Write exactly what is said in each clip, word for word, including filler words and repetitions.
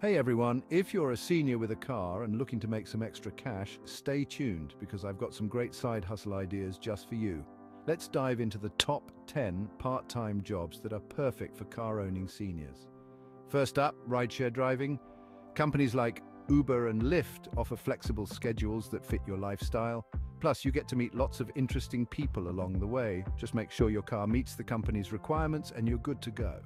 Hey everyone, if you're a senior with a car and looking to make some extra cash, stay tuned because I've got some great side hustle ideas just for you. Let's dive into the top ten part-time jobs that are perfect for car-owning seniors. First up, rideshare driving. Companies like Uber and Lyft offer flexible schedules that fit your lifestyle. Plus, you get to meet lots of interesting people along the way. Just make sure your car meets the company's requirements and you're good to go.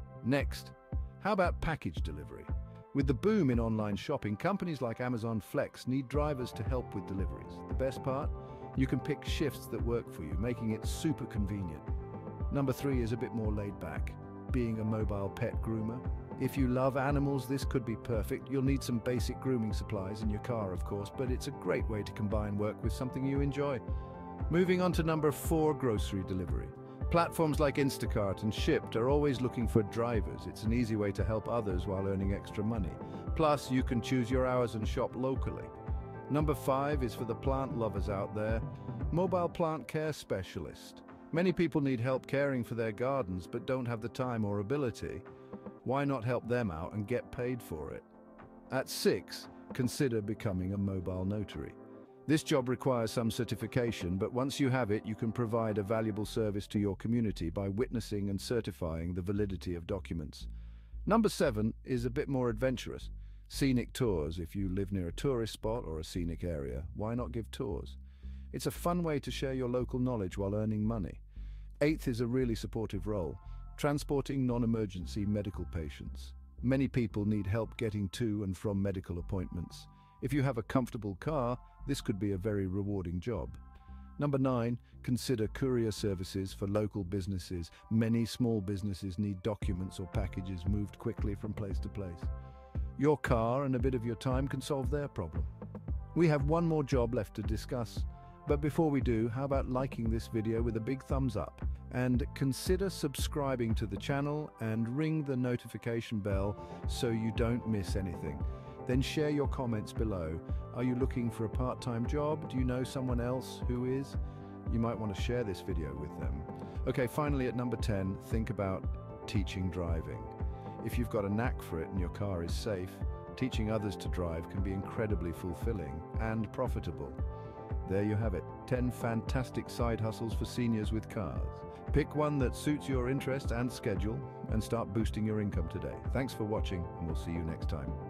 Next, how about package delivery? With the boom in online shopping, companies like Amazon Flex need drivers to help with deliveries. The best part? You can pick shifts that work for you, making it super convenient. Number three is a bit more laid back, being a mobile pet groomer. If you love animals, this could be perfect. You'll need some basic grooming supplies in your car, of course, but it's a great way to combine work with something you enjoy. Moving on to number four, grocery delivery. Platforms like Instacart and Shipt are always looking for drivers. It's an easy way to help others while earning extra money. Plus, you can choose your hours and shop locally. Number five is for the plant lovers out there, mobile plant care specialist. Many people need help caring for their gardens but don't have the time or ability. Why not help them out and get paid for it? At six, consider becoming a mobile notary. This job requires some certification, but once you have it, you can provide a valuable service to your community by witnessing and certifying the validity of documents. Number seven is a bit more adventurous. Scenic tours. If you live near a tourist spot or a scenic area, why not give tours? It's a fun way to share your local knowledge while earning money. Eighth is a really supportive role, transporting non-emergency medical patients. Many people need help getting to and from medical appointments. If you have a comfortable car, this could be a very rewarding job. Number nine, consider courier services for local businesses. Many small businesses need documents or packages moved quickly from place to place. Your car and a bit of your time can solve their problem. We have one more job left to discuss, but before we do, how about liking this video with a big thumbs up? And consider subscribing to the channel and ring the notification bell so you don't miss anything. Then share your comments below. Are you looking for a part-time job? Do you know someone else who is? You might want to share this video with them. Okay, finally at number ten, think about teaching driving. If you've got a knack for it and your car is safe, teaching others to drive can be incredibly fulfilling and profitable. There you have it, ten fantastic side hustles for seniors with cars. Pick one that suits your interest and schedule and start boosting your income today. Thanks for watching, and we'll see you next time.